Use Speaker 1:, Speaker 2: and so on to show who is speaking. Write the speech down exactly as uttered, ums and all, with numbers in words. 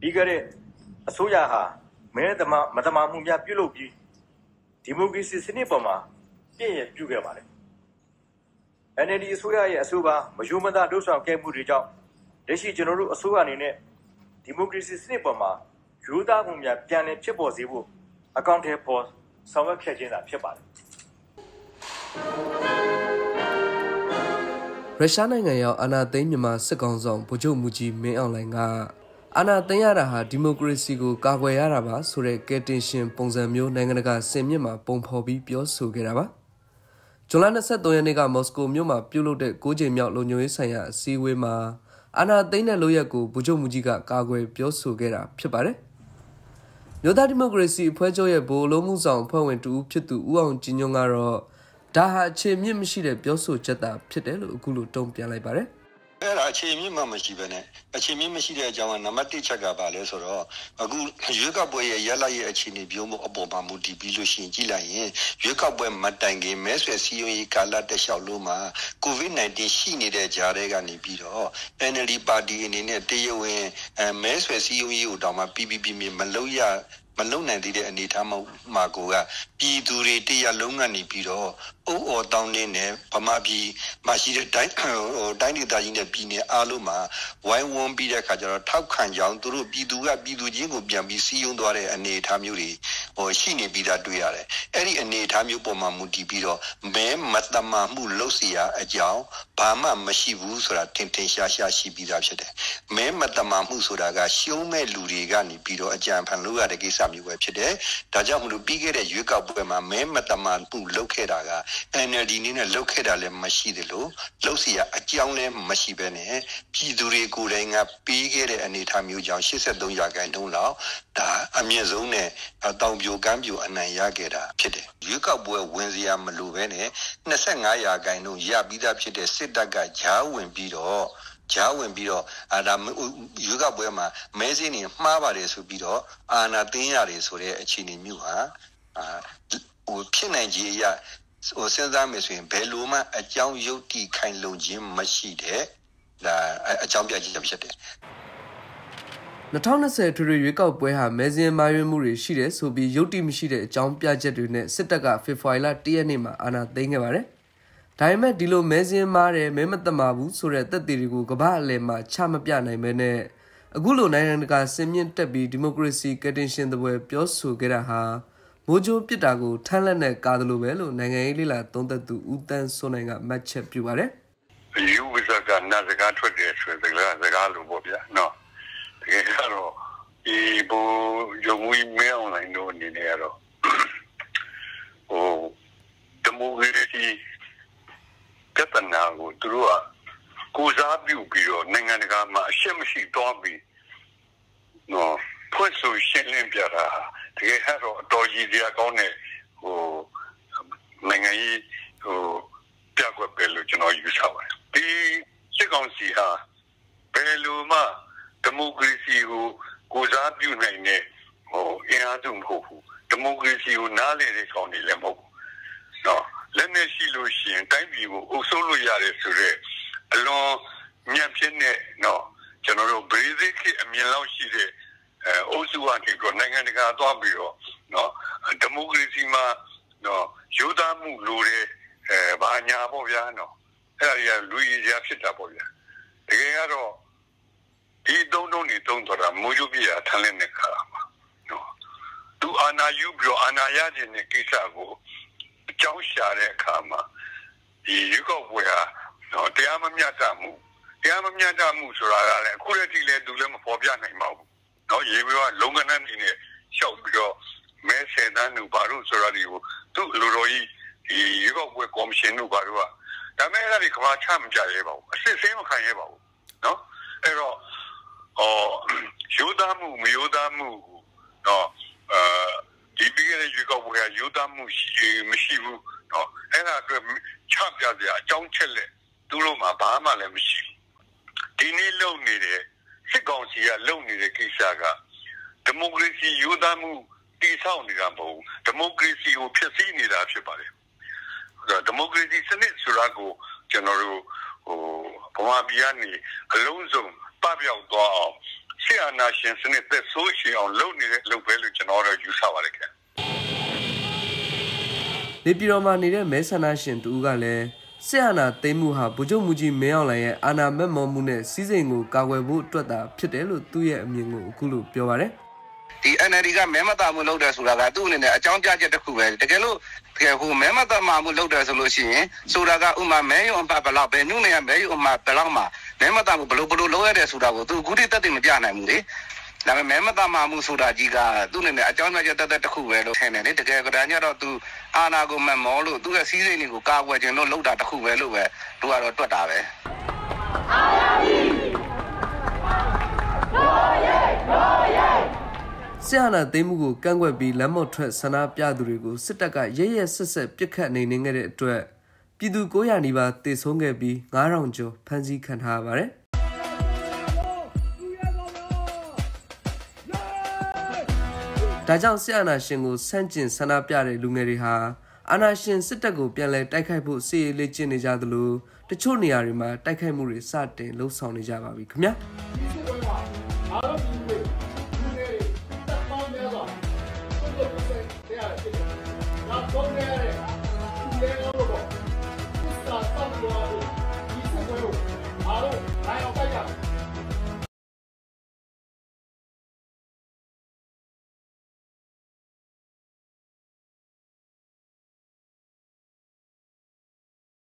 Speaker 1: ပြီးခဲ့တဲ့အစိုးရဟာမဲသမမတမာမှုများပြုလုပ်ပြီးဒီမိုကရေစီစနစ်ပေါ်မှာပြည့်ရပြုခဲ့ပါတယ် N L D အစိုးရရဲ့အဆိုပါမယိုးမသားလှုပ်ဆောင်ခဲ့မှုတွေကြောင့်လက်ရှိကျွန်တော်တို့အစိုးရအနေနဲ့ဒီမိုကရေစီစနစ်ပေါ်မှာယူသားမှုများပြန်လည်ဖြစ်ပေါ်စေဖို့အကောင့်ထဲပေါ်ဆောင်ရွက်ခဲ့ခြင်းသာဖြစ်ပါတယ်
Speaker 2: ရုရှားနိုင်ငံရောက်အာဏာသိမ်းမြန်မာစစ်ကောင်ဆောင်ဗိုလ်ချုပ်မူကြီးမင်းအောင်လှိုင်ကအာဏာသိမ်းရတာဟာဒီမိုကရေစီကိုကာကွယ်ရတာပါဆိုတဲ့ကယ်တင်ရှင်ပုံစံမျိုးနိုင်ငံတကာစင်မြင့်မှာပုံဖော်ပြီးပြောဆိုခဲ့တာပါဇွန်လ၂၃ရက်နေ့ကမော်စကိုမြို့မှာပြုလုပ်တဲ့၉ကြိမ်မြောက်လုံခြုံရေးဆိုင်ရာအစည်းအဝေးမှာအာဏာသိမ်းတဲ့လုပ်ရက်ကိုဗိုလ်ချုပ်မူကြီးကကာကွယ်ပြောဆိုခဲ့တာဖြစ်ပါတယ်မြို့သားဒီမိုကရေစီအဖွဲ့ချုပ်ရဲ့ဗိုလ်လုံးမှုဆောင်အဖွဲ့ဝင်တူဖြစ်သူဦးအောင်ကြည်ညွန့်ကတော့ဒါဟာအခြေမြင့်မရှိတဲ့ပြောဆိုချက်သာဖြစ်တယ်လို့အခုလိုတုံ့ပြန်လိုက်ပါတယ်
Speaker 3: အဲ့ဒါအခြေမြင့်မှမရှိဘဲနဲ့အခြေမြင့်မရှိတဲ့အကြောင်းကနံပါတ်တစ်ချက်ကပါလဲဆိုတော့အခုရွေးကောက်ပွဲရဲ့ရလရဲ့အခြေအနေပြုံးမှုအပေါ်မှာမူတည်ပြီးလို့ရှိရင်ကြည့်လိုက်ရင်ရွေးကောက်ပွဲမတိုင်ခင်မဲဆွယ်စည်းရုံးရေးကာလတလျှောက်လုံးမှာ ကိုဗစ်၁၉ ရှိနေတဲ့ကြားထဲကနေပြီးတော့ N L D ပါတီအနေနဲ့တရားဝင်မဲဆွယ်စည်းရုံးရေးကိုတောင်မှပြီးပြီးပြီးမလုပ်ရမလုံနိုင်သေးတဲ့အနေအထားမှာကိုကပြည်သူတွေတရားလုံးကနေပြီးတော့အိုးအော်တောင်းနေနဲ့ဗမာပြည်မှာရှိတဲ့တိုင်းဟိုတိုင်းဒေသကြီးနဲ့ပြည်နယ်အားလုံးမှာဝိုင်းဝန်းပြီးတဲ့အခါကျတော့ထောက်ခံကြောင်းသူတို့ပြည်သူကပြည်သူချင်းကိုပြန်ပြီးစီးယုံသွားတဲ့အနေအထားမျိုးတွေဟိုရှိနေပြီးသားတွေ့ရတယ်အဲ့ဒီအနေအထားမျိုးပေါ်မှာမူတည်ပြီးတော့မဲမတမာမှုလုပ်เสียအကြောင်းဘာမှမရှိဘူးဆိုတာထင်ထင်ရှားရှားရှိပြီးသားဖြစ်တယ်မဲမတမာမှုဆိုတာကရှုံးမဲ့လူတွေကနေပြီးတော့အကြံဖန်လို့ရတဲ့ကိစ္စမျိုးပဲဖြစ်တယ်ဒါကြောင့်မလို့ပြီးခဲ့တဲ့ရွေးကောက်ပွဲမှာမဲမတမာမှုလုပ်ခဲ့တာကN L D နည်းနဲ့လုပ်ခဲ့တာလည်းမရှိသလိုလုပ်เสียအကြောင်းလည်းမရှိဘဲနဲ့ပြည်သူတွေကိုယ်တိုင်ကပေးခဲ့တဲ့အနေအထားမျိုးကြောင့်၈၃ရာခိုင်နှုန်းလောက်ဒါအမြင့်ဆုံးနဲ့တောင်ပြိုကမ်းပြိုအနိုင်ရခဲ့တာဖြစ်တယ်ရွေးကောက်ပွဲဝင်စရာမလိုဘဲနဲ့၂၅ရာခိုင်နှုန်းရပြီးသားဖြစ်တဲ့စစ်တပ်ကဂျားဝင်ပြီးတော့ဂျားဝင်ပြီးတော့အာဒါရွေးကောက်ပွဲမှာမဲစင်းနေမှားပါတယ်ဆိုပြီးတော့အာဏာသိမ်းရတယ်ဆိုတဲ့အခြေအနေမျိုးဟာအာဟိုဖြစ်နိုင်ကြီးရဟိုစဉ်းစားမယ်ဆိုရင်ဘယ်လိုမှအကြောင်းရုပ်တည်ခိုင်လုံခြင်းမရှိတဲ့ဒါအကြောင်းပြချက်ဖြစ်တယ်
Speaker 2: ၂၀၂၀ထွေထွေရွေးကောက်ပွဲဟာမဲစင်းမာရွေးမှုတွေရှိတယ်ဆိုပြီးရုပ်တည်မရှိတဲ့အကြောင်းပြချက်တွေနဲ့စစ်တပ်ကဖေဖော်ဝါရီလ၁ရက်နေ့မှာအာဏာသိမ်းခဲ့ပါတယ်ဒါပေမဲ့ဒီလိုမဲစင်းမားတယ်မဲမတမာဘူးဆိုတဲ့သက်သေတွေကိုကမ္ဘာအလယ်မှာချမပြနိုင်မဲနဲ့အခုလိုနိုင်ငံတကာစင်မြင့်တက်ပြီးဒီမိုကရေစီကယ်တင်ရှင်သပွဲပြောဆိုခဲ့တာဟာမိုးကြိုးပစ်တာကိုထမ်းလက်နဲ့ကာတယ်လို့ပဲလို့နိုင်ငံရေးလေလာသုံးသပ်သူဦးတန်းစိုးနိုင်ကမှတ်ချက်ပြုပါတယ်
Speaker 4: ။ယူဝဇကနာစကားထွက်တယ်ဆိုတဲ့စကားလိုပေါ့ဗျာနော်။တကယ်တော့ဒီဘူယုံဝီမဲအွန်လိုင်းတို့အနေနဲ့ကတော့ဟိုဒီမိုကရေစီကတနာကိုသူတို့ကကိုစားပြုပြီးတော့နိုင်ငံတကာမှာအရှက်မရှိတော့ပြီးနော်ဖွင့်ဆိုရှင်းလင်းပြတာတကယ်တော့အတော်ကြီးစရာကောင်းတဲ့ဟိုနိုင်ငံရေးဟိုပြကွက်ပဲလို့ကျွန်တော်ယူဆပါတယ်ဒီစစ်ကောင်စီဟာဘယ်လိုမှဒီမိုကရေစီကိုကိုစားပြုနိုင်တဲ့ဟိုအင်အားစုမဟုတ်ဘူးဒီမိုကရေစီကိုနားလည်တဲ့ကောင်တွေလည်းမဟုတ်ဘူးနော်လက်နဲ့ရှိလို့ရှိရင်တိုင်းပြည်ကိုအုပ်စိုးလို့ရတယ်ဆိုတော့အလွန်ညံ့ဖြစ်နေနော်ကျွန်တော်တို့ basic အမြင်လောက်ရှိတဲ့အဲအုပ်စုကနေတော့နိုင်ငံတကာသွားပြီးတော့နော်ဒီမိုကရေစီမှာနော်ယူသားမှုလိုတဲ့အဲဘာညာပေါ့ဗျာနော်အဲ့ဒါကြီးကလူကြီးရာဖြစ်တာပေါ့ဗျာတကယ်ကတော့ဒီတုံးတုံးနေတုံးတော့တာမိုးရုပ်ပြရထမ်းလက်နဲ့ခါမှာနော်သူအာနာယူပြီးတော့အာနာရခြင်းနဲ့ကိစ္စကိုအကြောင်းရှာတဲ့အခါမှာဒီရုပ်ောက်ပွဲဟာနော်တရားမမျှတမှုတရားမမျှတမှုဆိုတာကလည်းအခုတည်းကလည်းသူလည်းမဖော်ပြနိုင်ပါဘူးနော်ရေပြီးတော့လုံကနန်းနေနဲ့ရှောက်ပြီးတော့မဲဆယ်တန်းတို့ဘာလို့ဆိုတာဒီကိုသူ့လူတော်ကြီးဒီရုပ်ောက်ပွဲကော်မရှင်တို့ဘာလို့ကဒါမဲ့အဲ့ဒါဒီကဘာချမကြရဲပါဘူးအစစ်စင်းမခံရဲပါဘူးနော်အဲ့တော့ဟောယူသားမှုမယူသားမှုနော်အဲဒီပြီးခဲ့တဲ့ရုပ်ောက်ပွဲကယူသားမှုရှိမရှိဘူးနော်အဲ့ဒါအတွက်ချပြစရာအကြောင်းချက်လက်သူတို့မှာဘာမှလည်းမရှိဘူးဒီနေ့လုံနေတဲ့စစ်ကောင်စီကလုံနေတဲ့ကိစ္စကဒီမိုကရေစီယူသားမှုတည်ဆောက်နေတာမဟုတ်ဘူးဒီမိုကရေစီကိုဖျက်ဆီးနေတာဖြစ်ပါတယ်ဒီမိုကရေစီစနစ်ဆိုတာကိုကျွန်တော်တို့ဟိုဗမာပြည်ကနေအလုံးစုံပပျောက်သွားအောင်ဆီယနာရှင်စနစ်သက်ဆိုးရှင်အောင်လုပ်နေတဲ့လုပ်ပဲလို့ကျွန်တော်တို့ယူဆပါတယ်ခင်
Speaker 2: နေပြည်တော်မှာနေတဲ့မဲဆန္ဒရှင်တူကလည်းစစ်အာဏာသိမ်းမှုဟာဗိုလ်ချုပ်မှုကြီးမင်းအောင်လှိုင်ရဲ့အာဏာမက်မောမှုနဲ့စီးစိမ်ကိုကာကွယ်ဖို့အတွက်သာဖြစ်တယ်လို့သူ့ရဲ့အမြင်ကိုအခုလိုပြောပါတယ်
Speaker 3: ဒီ N L D ကမဲမသားမှုလုပ်တယ်ဆိုတာကသူ့အနေနဲ့အကြောင်းပြချက်တစ်ခုပဲတကယ်လို့ဟိုမဲမသားမှုလုပ်တယ်ဆိုလို့ရှိရင်ဆိုတာကဥမာမဲရုံအပဘလောက်ပဲညနေရမဲရုံအမဘလောက်မှမဲမသားမှုဘလို့ဘလို့လုပ်ရတဲ့ဆိုတာကိုသူအခုတိတက်တယ်မပြနိုင်ဘူးလေဒါပေမဲ့မဲမသားမှုဆိုတာကြီးကသူ့အနေနဲ့အကြောင်းပြချက်တက်တက်တစ်ခုပဲလို့ထင်တယ်လေတကယ်ကတည်းကတော့သူအာဏာကိုမမောလို့သူ့ရဲ့စီးစိမ်တွေကိုကာကွယ်ခြင်းလို့လုပ်တာတစ်ခုပဲလို့ပဲသူကတော့တွက်တာပဲ
Speaker 2: ဆီယနာသိမ်းမှုကိုကန့်ကွက်ပြီးလမ်းမော်ထွက်ဆန္ဒပြသူတွေကိုစစ်တပ်ကရဲရဲဆက်ဆက်ပစ်ခတ်နေနေခဲ့တဲ့အတွက်ပြည်သူ၉ရာနီးပါးတေဆုံးခဲ့ပြီးငါးထောင်ကျော်ဖမ်းဆီးခံထားရပါတယ်ဒါကြောင့်ဆီယနာရှင်ကိုဆန့်ကျင်ဆန္ဒပြတဲ့လူငယ်တွေဟာအာဏာရှင်စစ်တပ်ကိုပြန်လည်တိုက်ခိုက်ဖို့စီရေးလေ့ကျင့်နေကြသလိုတချို့နေရာတွေမှာတိုက်ခိုက်မှုတွေစတင်လှုံ့ဆော်နေကြပါပြီခင်ဗျာ